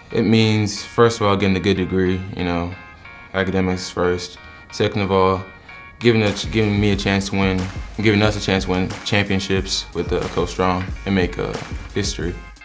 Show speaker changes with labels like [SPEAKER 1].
[SPEAKER 1] It means, first of all, getting a good degree, you know, academics first. Second of all, giving me a chance to win, giving us a chance to win championships with Coach Strong and make history.